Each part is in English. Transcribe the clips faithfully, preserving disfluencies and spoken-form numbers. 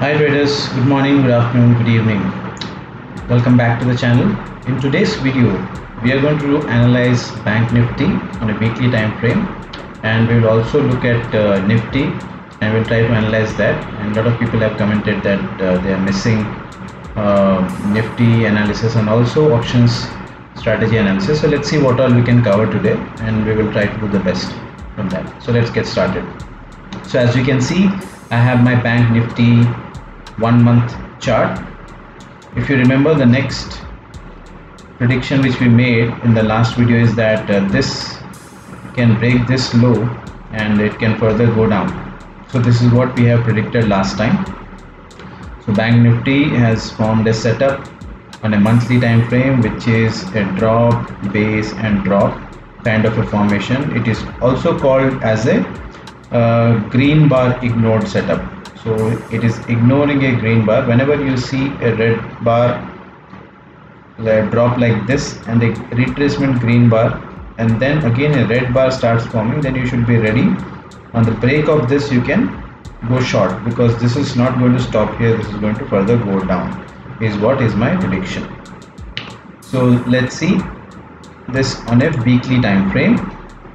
Hi traders, good morning, good afternoon, good evening. Welcome back to the channel. In today's video, we are going to analyze Bank Nifty on a weekly time frame, and we will also look at uh, Nifty and we'll try to analyze that. And a lot of people have commented that uh, they are missing uh, Nifty analysis and also options strategy analysis. So let's see what all we can cover today, and we will try to do the best from that. So let's get started. So as you can see, I have my Bank Nifty one month chart. If you remember, the next prediction which we made in the last video is that uh, this can break this low and it can further go down. So this is what we have predicted last time. So Bank Nifty has formed a setup on a monthly time frame, which is a drop, base and drop kind of a formation. It is also called as a uh, green bar ignored setup. So it is ignoring a green bar. Whenever you see a red bar a drop like this and a retracement green bar, and then again a red bar starts forming, then you should be ready. On the break of this, you can go short, because this is not going to stop here. This is going to further go down, is what is my prediction. So let's see this on a weekly time frame.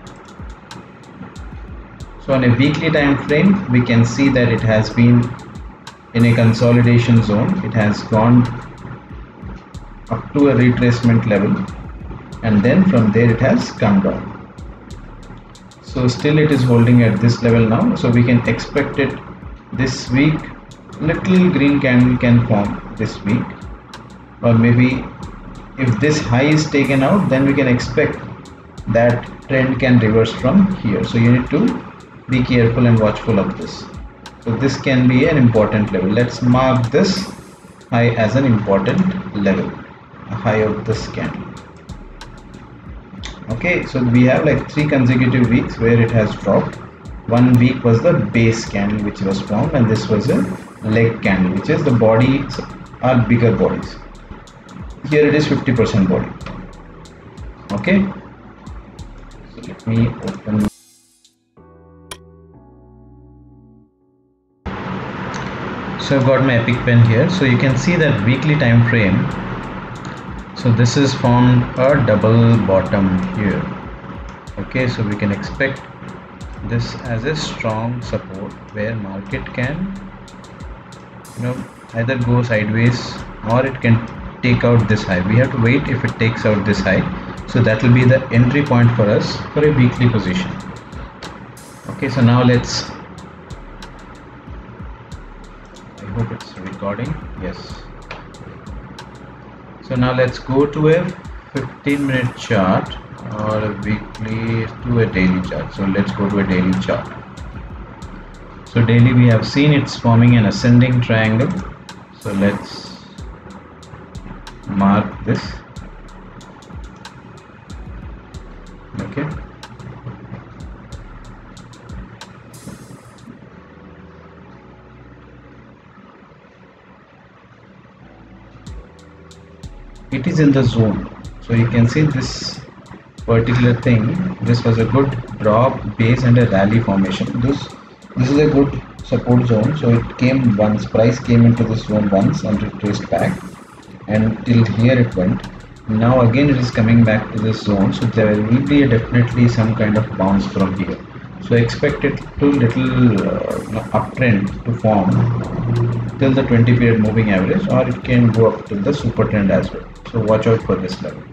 So on a weekly time frame, we can see that it has been in a consolidation zone. It has gone up to a retracement level, and then from there it has come down. So still it is holding at this level now. So we can expect it this week. Little green candle can form this week, or maybe if this high is taken out, then we can expect that trend can reverse from here. So you need to be careful and watchful of this. So this can be an important level. Let's mark this high as an important level, a high of this candle. Okay, so we have like three consecutive weeks where it has dropped. One week was the base candle which was formed, and this was a leg candle, which is the bodies are bigger bodies. Here it is fifty percent body. Okay, so let me open. So I've got my epic pen here. So you can see that weekly time frame. So this is formed a double bottom here. Okay, so we can expect this as a strong support where market can, you know, either go sideways or it can take out this high. We have to wait if it takes out this high. So that will be the entry point for us for a weekly position. Okay, so now let's, I hope it's recording. Yes. So now let's go to a fifteen minute chart or a weekly to a daily chart. So let's go to a daily chart. So daily we have seen it's forming an ascending triangle. So let's mark this. Okay. It is in the zone. So you can see this particular thing. This was a good drop, base and a rally formation. This this is a good support zone. So it came once, price came into this zone once and retraced back, and till here it went. Now again it is coming back to this zone. So there will be a definitely some kind of bounce from here. So expect it to little uh, uptrend to form till the twenty period moving average, or it can go up to the super trend as well. So watch out for this level.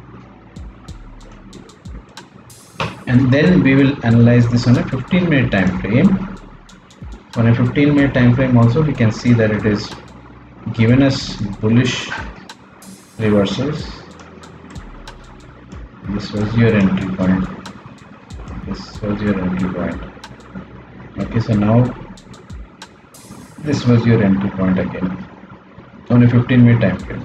And then we will analyze this on a fifteen minute time frame. On a fifteen minute time frame also, we can see that it is given us bullish reversals. This was your entry point. This was your entry point. Okay, so now this was your entry point again on a fifteen minute time frame.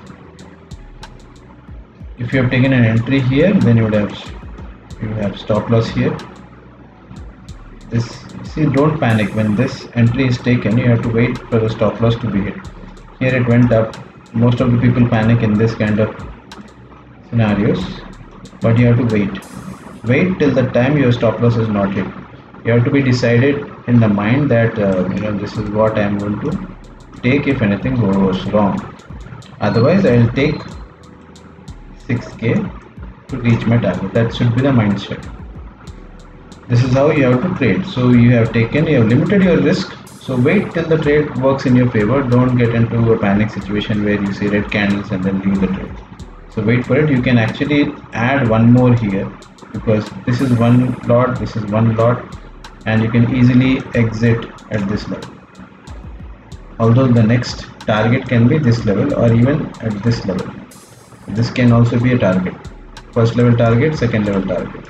If you have taken an entry here, then you would have you have stop loss here. This, see, don't panic when this entry is taken. You have to wait for the stop loss to be hit. Here it went up. Most of the people panic in this kind of scenarios, but you have to wait. Wait till the time your stop loss is not hit. You have to be decided in the mind that uh, you know, this is what I am going to take if anything goes wrong. Otherwise I will take six K to reach my target. That should be the mindset. This is how you have to trade. So you have taken, you have limited your risk. So wait till the trade works in your favor. Don't get into a panic situation where you see red candles and then leave the trade. So wait for it. You can actually add one more here, because this is one lot, this is one lot, and you can easily exit at this level. Although the next target can be this level or even at this level. This can also be a target. First level target, second level target.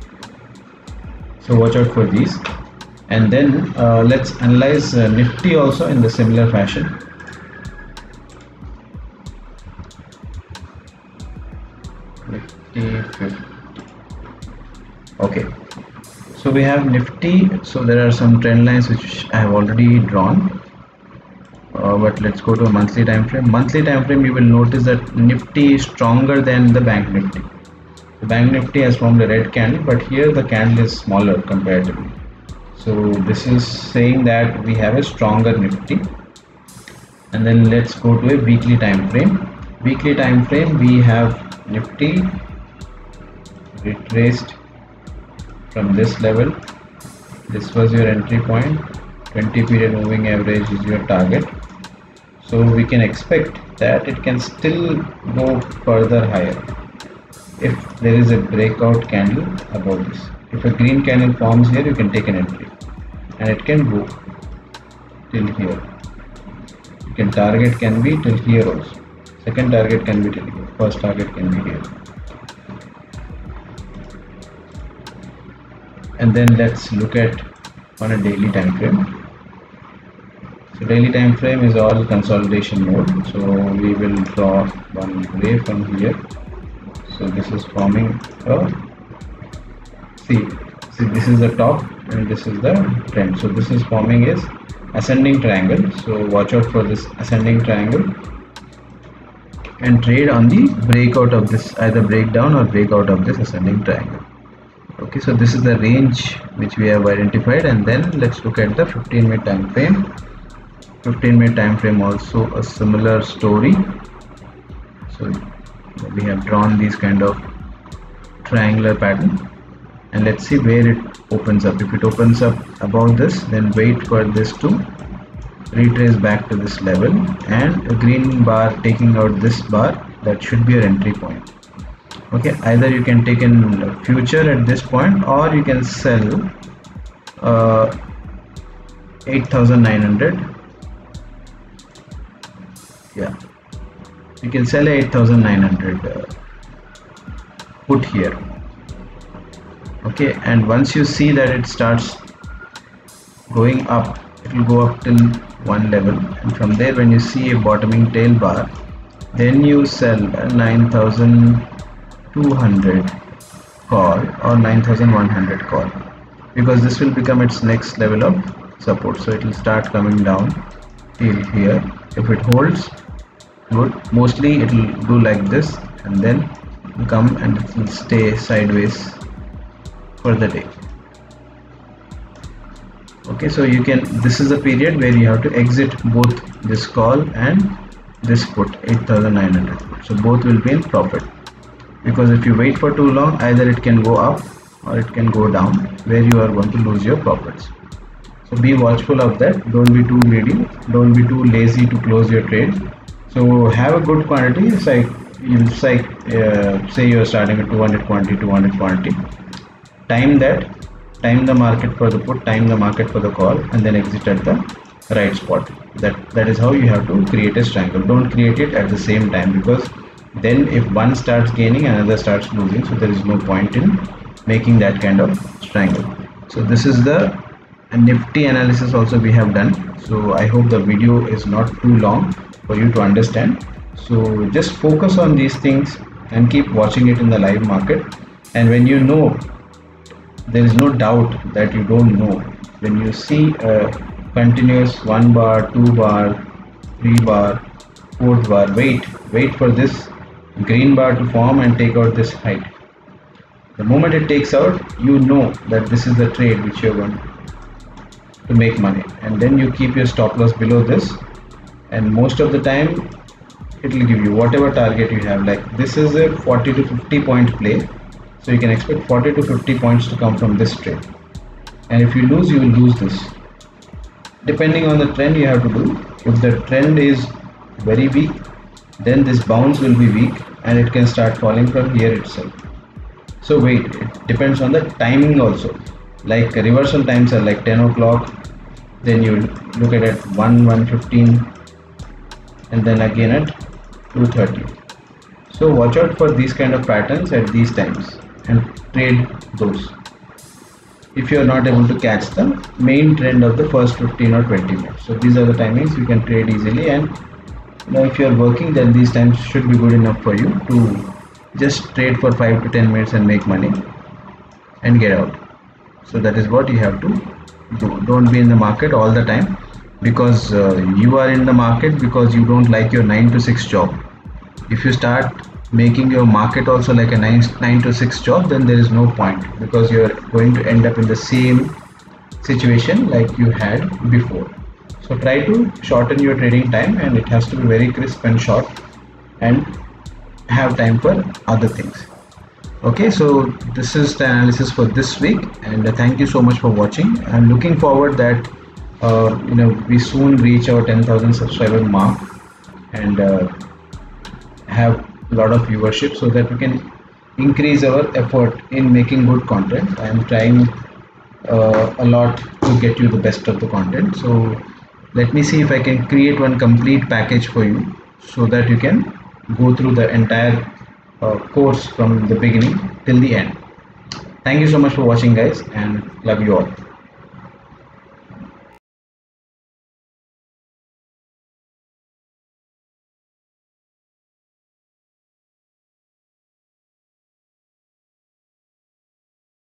So watch out for these. And then uh, let's analyze uh, Nifty also in the similar fashion. Nifty fifty. Okay. So we have Nifty. So there are some trend lines which I have already drawn. Uh, but let's go to a monthly time frame. Monthly time frame, you will notice that Nifty is stronger than the Bank Nifty. The Bank Nifty has formed a red candle, but here the candle is smaller comparatively. So this is saying that we have a stronger Nifty. And then let's go to a weekly time frame. Weekly time frame, we have Nifty retraced from this level. This was your entry point. twenty period moving average is your target. So we can expect that it can still go further higher if there is a breakout candle above this. If a green candle forms here, you can take an entry and it can go till here. You can target can be till here also. Second target can be till here. First target can be here. And then let's look at on a daily time frame. So daily time frame is all consolidation mode. So we will draw one ray from here. So this is forming a, see, see this is the top and this is the trend. So this is forming is ascending triangle. So watch out for this ascending triangle and trade on the breakout of this, either breakdown or breakout of this ascending triangle. Okay, so this is the range which we have identified. And then let's look at the fifteen minute time frame. fifteen minute time frame also a similar story. So we have drawn these kind of triangular pattern, and let's see where it opens up. If it opens up above this, then wait for this to retrace back to this level, and a green bar taking out this bar, that should be your entry point. Okay, either you can take in future at this point, or you can sell uh, eight thousand nine hundred. Yeah, you can sell eight thousand nine hundred uh, put here. Okay, and once you see that it starts going up, it will go up till one level, and from there when you see a bottoming tail bar, then you sell nine thousand two hundred call or nine thousand one hundred call, because this will become its next level of support. So it will start coming down till here. If it holds good, mostly it will do like this, and then come and it will stay sideways for the day. Okay, so you can, this is the period where you have to exit both this call and this put, eight thousand nine hundred put. So both will be in profit, because if you wait for too long, either it can go up or it can go down, where you are going to lose your profits. So be watchful of that. Don't be too greedy, don't be too lazy to close your trade. So have a good quantity. It's like, it's like uh, say you are starting with two hundred quantity, two hundred quantity. Time that, time the market for the put, time the market for the call, and then exit at the right spot. That that is how you have to create a triangle. Don't create it at the same time, because then if one starts gaining, another starts losing. So there is no point in making that kind of triangle. So this is the Nifty analysis also we have done. So I hope the video is not too long for you to understand. So just focus on these things and keep watching it in the live market. And when you know, there is no doubt that you don't know. When you see a continuous one bar, two bar, three bar, fourth bar, wait, wait for this green bar to form and take out this height. The moment it takes out, you know that this is the trade which you're going to make money, and then you keep your stop loss below this, and most of the time it will give you whatever target you have. Like this is a forty to fifty point play, so you can expect forty to fifty points to come from this trade, and if you lose, you will lose this. Depending on the trend you have to do. If the trend is very weak, then this bounce will be weak and it can start falling from here itself. So wait, it depends on the timing also. Like reversal times are like ten o'clock, then you look at it one, one fifteen, and then again at two thirty. So watch out for these kind of patterns at these times and trade those if you are not able to catch the main trend of the first fifteen or twenty minutes. So these are the timings you can trade easily, and you know, if you are working, then these times should be good enough for you to just trade for five to ten minutes and make money and get out. So that is what you have to do. Don't be in the market all the time, because uh, you are in the market because you don't like your nine to six job. If you start making your market also like a nine, nine to six job, then there is no point, because you are going to end up in the same situation like you had before. So try to shorten your trading time, and it has to be very crisp and short, and have time for other things. Okay, so this is the analysis for this week, and uh, thank you so much for watching. I'm looking forward that uh, you know we soon reach our ten thousand subscriber mark and uh, have a lot of viewership, so that we can increase our effort in making good content. I am trying uh, a lot to get you the best of the content. So let me see if I can create one complete package for you, so that you can go through the entire uh, course from the beginning till the end. Thank you so much for watching, guys, and love you all.